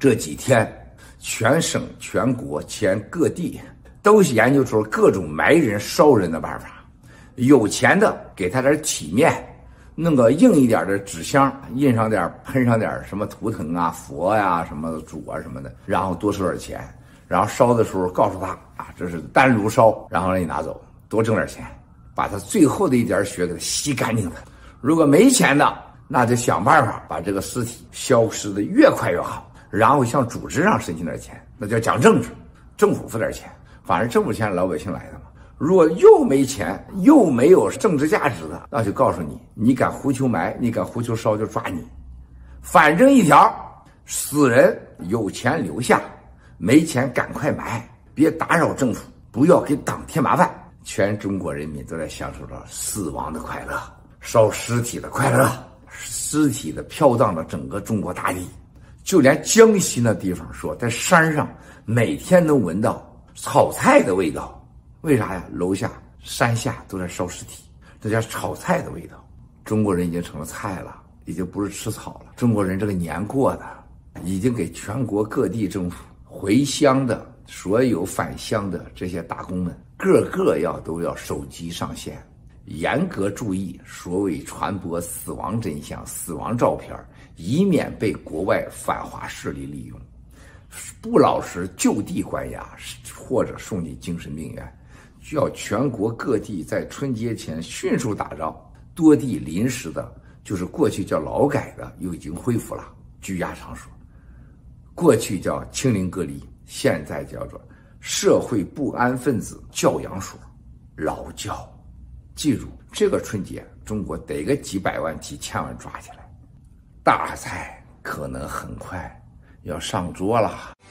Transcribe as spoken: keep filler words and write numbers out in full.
这几天全省全国全各地都研究出了各种埋人烧人的办法。有钱的给他点体面，弄个硬一点的纸箱，印上点喷上点什么图腾啊、佛呀、什么主啊什么的，然后多收点钱，然后烧的时候告诉他啊，这是单炉烧，然后让你拿走，多挣点钱，把他最后的一点血给他吸干净了。如果没钱的，那就想办法把这个尸体消失的越快越好，然后向组织上申请点钱，那叫讲政治，政府付点钱，反正政府钱老百姓来的嘛。如果又没钱又没有政治价值的，那就告诉你，你敢胡求埋，你敢胡求烧就抓你。反正一条，死人有钱留下，没钱赶快埋，别打扰政府，不要给党添麻烦。全中国人民都在享受着死亡的快乐，烧尸体的快乐，尸体的飘荡着整个中国大地。就连江西那地方说，在山上每天能闻到炒菜的味道。为啥呀？楼下山下都在烧尸体，这叫炒菜的味道。中国人已经成了菜了，已经不是吃草了。中国人这个年过的，已经给全国各地政府回乡的所有返乡的这些打工们，个个要都要手机上线，严格注意所谓传播死亡真相、死亡照片，以免被国外反华势力利用。不老实就地关押，或者送进精神病院。需要全国各地在春节前迅速打造多地临时的，就是过去叫劳改的，又已经恢复了居家场所。过去叫清零隔离，现在叫做社会不安分子教养所，劳教。记住，这个春节中国得个几百万几千万抓起来，大菜可能很快要上桌了。